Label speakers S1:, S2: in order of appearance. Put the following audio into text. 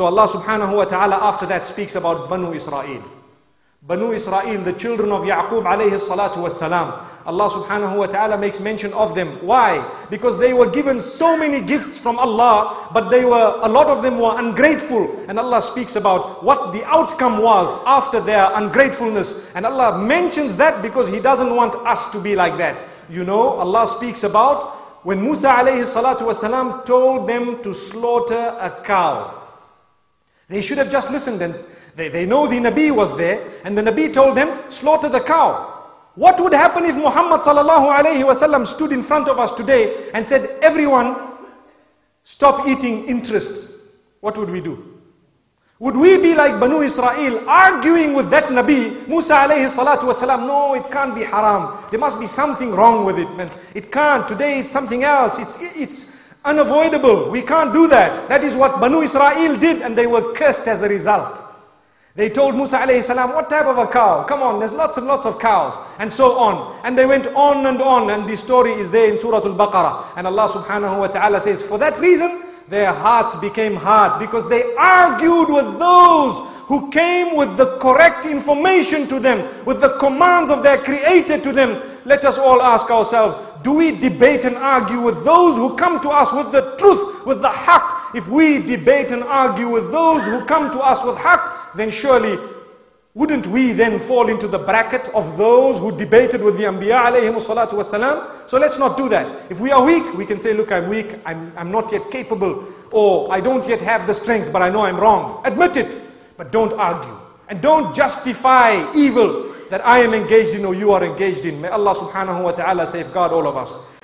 S1: So Allah subhanahu wa ta'ala after that speaks about Banu Israel. Banu Israel, the children of Yaqub alayhi salatu wassalam. Allah subhanahu wa ta'ala makes mention of them. Why? Because they were given so many gifts from Allah, but a lot of them were ungrateful. And Allah speaks about what the outcome was after their ungratefulness. And Allah mentions that because He doesn't want us to be like that. You know, Allah speaks about when Musa alayhi salatu wasalam told them to slaughter a cow. They should have just listened, and they know the Nabi was there, and the Nabi told them, slaughter the cow. What would happen if Muhammad sallallahu alayhi wasallam stood in front of us today and said, everyone, stop eating interest? What would we do? Would we be like Banu Israel, arguing with that Nabi, Musa alayhi salatu wasalam, no, it can't be haram. There must be something wrong with it, man. It can't. Today it's something else. It's unavoidable. We can't do that. That is what Banu Israel did, and they were cursed as a result. They told Musa alayhi salam, what type of a cow? Come on, there's lots and lots of cows. And so on. And they went on, and the story is there in Surah Al-Baqarah. And Allah subhanahu wa ta'ala says, for that reason, their hearts became hard, because they argued with those who came with the correct information to them, with the commands of their Creator to them. Let us all ask ourselves, do we debate and argue with those who come to us with the truth, with the haqq? If we debate and argue with those who come to us with haqq, then surely wouldn't we then fall into the bracket of those who debated with the Anbiya alayhimu salatu wasalam? So let's not do that. If we are weak, we can say, look, I'm weak, I'm not yet capable, or I don't yet have the strength, but I know I'm wrong. Admit it, but don't argue. And don't justify evil that I am engaged in or you are engaged in. May Allah subhanahu wa ta'ala safeguard all of us.